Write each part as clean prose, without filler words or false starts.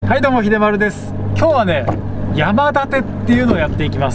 はいどうも、秀丸です。今日はね、山立てっていうのをやっていきます。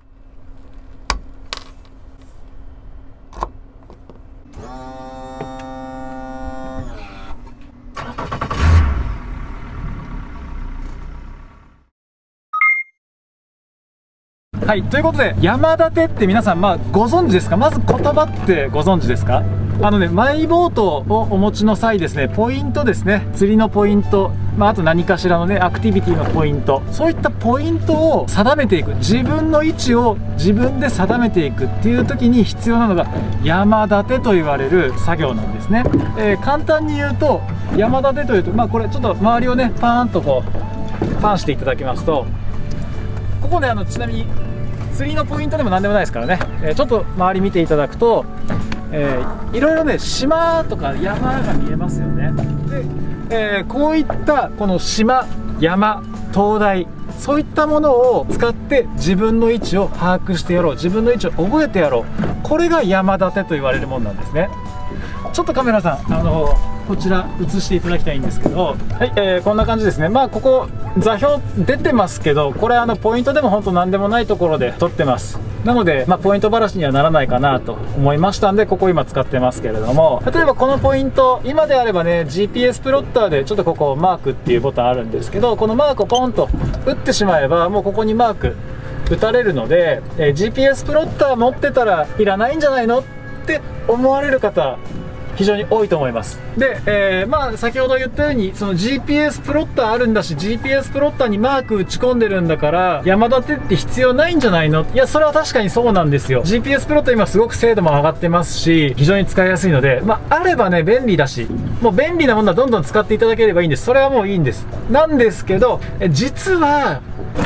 はい、ということで、山立てって皆さん、ご存知ですか？まず言葉ってご存知ですか？マイボートをお持ちの際ですね、ポイントですね、釣りのポイント、あと何かしらのね、アクティビティのポイント、そういったポイントを定めていく、自分の位置を自分で定めていくっていう時に必要なのが山立てと言われる作業なんですね。簡単に言うと、山立てというと、これちょっと周りをね、パーンとこう、パンしていただきますと、ここね、ちなみに釣りのポイントでも何でもないですからね、ちょっと周り見ていただくと、いろいろね、島とか山が見えますよね。で、こういったこの島、山、灯台、そういったものを使って自分の位置を把握してやろう、自分の位置を覚えてやろう、これが山立てと言われるものなんですね。ちょっとカメラさん、こちら映していただきたいんですけど、はい、こんな感じですね。ここ座標出てますけど、これポイントでも本当何でもないところで撮ってます。なので、ポイントばらしにはならないかなと思いましたんで、ここ今使ってますけれども、例えばこのポイント、今であればね、GPS プロッターでちょっとここマークっていうボタンあるんですけど、このマークをポンと打ってしまえば、もうここにマーク打たれるので、GPS プロッター持ってたらいらないんじゃないのって思われる方、非常に多いと思います。で、先ほど言ったように、その GPS プロッターあるんだし、GPS プロッターにマーク打ち込んでるんだから、山立てって必要ないんじゃないの？いや、それは確かにそうなんですよ。GPS プロッター今すごく精度も上がってますし、非常に使いやすいので、あればね、便利だし、もう便利なものはどんどん使っていただければいいんです。それはもういいんです。なんですけど、実は、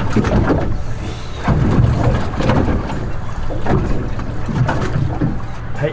はい、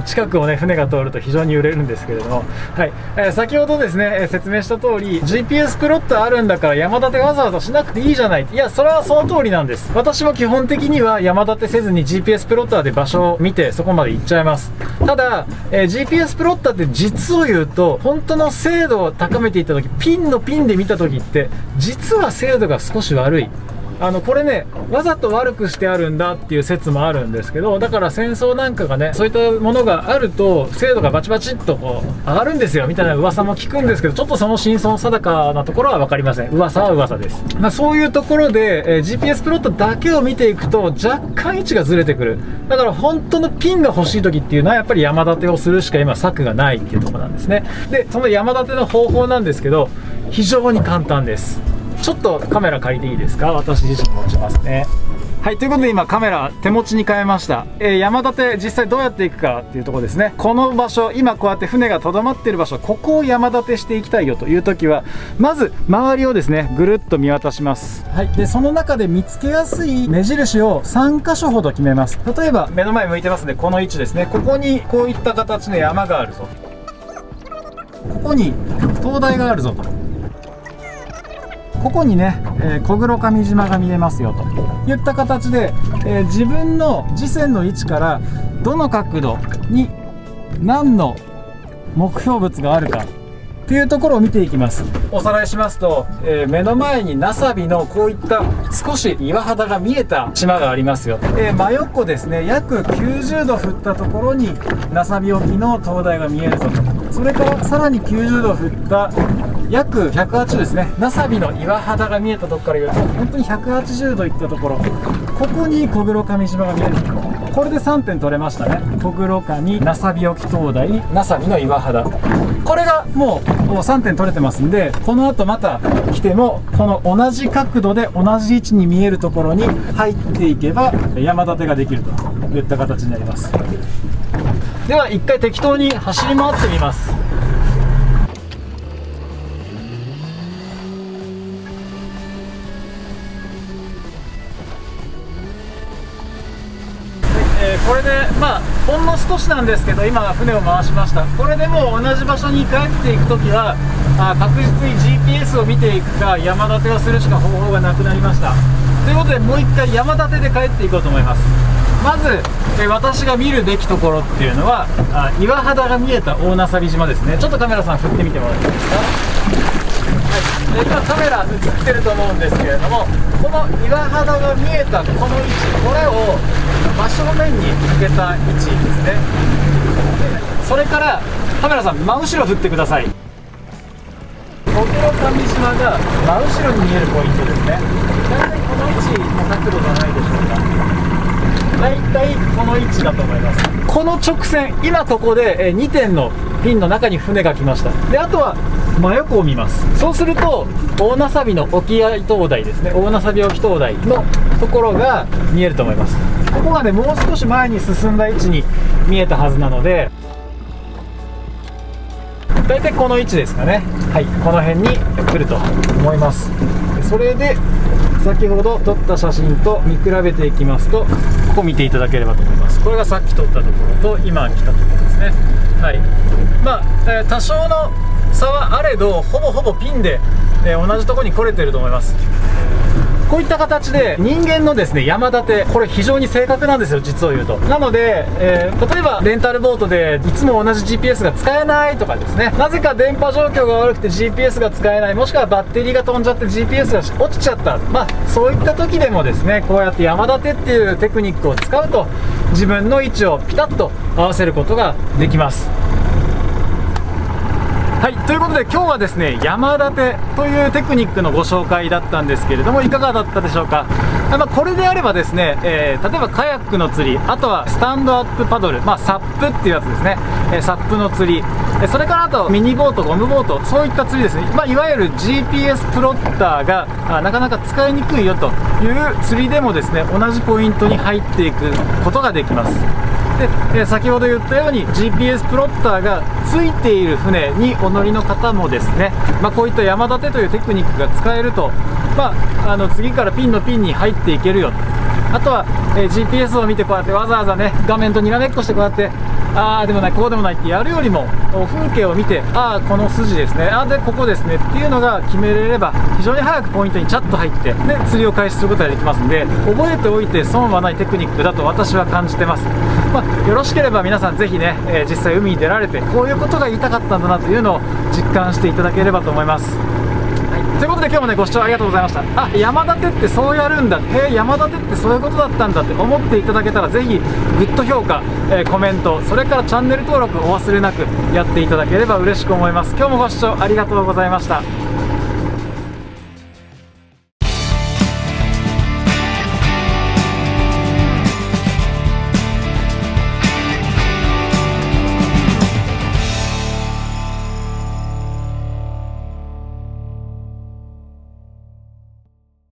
近くをね、船が通ると非常に揺れるんですけれども、はい、先ほどですね、説明した通り、GPS プロッターあるんだから山立てわざわざしなくていいじゃない。いや、それはその通りなんです。私も基本的には山立てせずに GPS プロッターで場所を見て、そこまで行っちゃいます。ただ、GPS プロッターって実を言うと、本当の精度を高めていった時、ピンのピンで見た時って、実は精度が少し悪い。これね、わざと悪くしてあるんだっていう説もあるんですけど、だから戦争なんかがね、そういったものがあると精度がバチバチっとこう上がるんですよみたいな噂も聞くんですけど、ちょっとその真相定かなところは分かりません。噂は噂です。そういうところで、GPS プロットだけを見ていくと若干位置がずれてくる。だから本当のピンが欲しい時っていうのはやっぱり山立てをするしか今策がないっていうところなんですね。で、その山立ての方法なんですけど、非常に簡単です。ちょっとカメラ借りていいですか？私自身持ちますね。はい、ということで今カメラ手持ちに変えました。山立て実際どうやっていくかっていうところですね。この場所、今こうやって船がとどまっている場所、ここを山立てしていきたいよという時は、まず周りをですね、ぐるっと見渡します。はい、で、その中で見つけやすい目印を3箇所ほど決めます。例えば目の前向いてますね、この位置ですね。ここにこういった形の山があるぞ。ここに灯台があるぞと。ここにね、小黒上島が見えますよといった形で、自分の自船の位置からどの角度に何の目標物があるかっていうところを見ていきます。おさらいしますと、目の前にナサビのこういった少し岩肌が見えた島がありますよ。真横ですね、約90度振ったところにナサビ沖の灯台が見えるぞと。それからさらに90度振った約180ですね、ナサビの岩肌が見えたところから言うと本当に180度いったところ、ここに小黒上島が見える。これで3点取れましたね。小黒上、ナサビ沖灯台、ナサビの岩肌、これがもう3点取れてますんで、この後また来てもこの同じ角度で同じ位置に見えるところに入っていけば山立てができるといった形になります。では一回適当に走り回ってみます。これでほんの少しなんですけど今船を回しました。これでもう同じ場所に帰っていくときは確実に GPS を見ていくか山立てをするしか方法がなくなりました。ということでもう一回山立てで帰っていこうと思います。まず、私が見るべきところっていうのは岩肌が見えた大ナサビ島ですね。ちょっとカメラさん振ってみてもらっていいですか？ 今カメラ映ってると思うんですけれども、この岩肌が見えたこの位置、これを真正面に向けた位置ですね。それからカメラさん、真後ろ振ってください。小黒上島が真後ろに見えるポイントですね。大体この位置の角度じゃないでしょうか。大体この位置だと思います。この直線、今ここで2点のピンの中に船が来ました。で、あとは真横を見ます。そうすると大名サビの沖合灯台ですね、大名サビ沖灯台のところが見えると思います。ここがね、もう少し前に進んだ位置に見えたはずなので、大体この位置ですかね。はい、この辺に来ると思います。それで先ほど撮った写真と見比べていきますと、ここ見ていただければと思います。これがさっき撮ったところと今来たところですね。はい、まあ、多少の差はあれど、ほぼピンで、同じところに来れてると思います。こういった形で人間のですね、山立て、これ非常に正確なんですよ、実を言うと。なので、例えばレンタルボートでいつも同じ GPS が使えないとかですね、なぜか電波状況が悪くて GPS が使えない、もしくはバッテリーが飛んじゃって GPS が落ちちゃった、まあそういった時でもですね、こうやって山立てっていうテクニックを使うと自分の位置をピタッと合わせることができます。はい、ということで今日はですね、山立てというテクニックのご紹介だったんですけれども、いかがだったでしょうか。これであればですね、例えばカヤックの釣り、あとはスタンドアップパドル、サップっていうやつですね、サップの釣り、それからあとミニボート、ゴムボート、そういった釣りですね、いわゆる GPS プロッターがなかなか使いにくいよという釣りでもですね、同じポイントに入っていくことができます。で、先ほど言ったように GPS プロッターがついている船にお乗りの方もですね、こういった山立てというテクニックが使えると、次からピンのピンに入っていけるよと。あとは、GPS を見てこうやってわざわざね、画面とにらめっこしてこうやってああでもないこうでもないってやるよりも、風景を見て、ああこの筋ですね、ああでここですねっていうのが決めれれば、非常に早くポイントにチャッと入ってで釣りを開始することができますんで、覚えておいて損はないテクニックだと私は感じてます。よろしければ皆さんぜひね、実際海に出られてこういうことが言いたかったんだなというのを実感していただければと思います。ということで今日もね、ご視聴ありがとうございました。あ、山立てってそうやるんだ、へえ山立てってそういうことだったんだって思っていただけたら、ぜひグッド評価、コメント、それからチャンネル登録お忘れなくやっていただければ嬉しく思います。今日もご視聴ありがとうございました。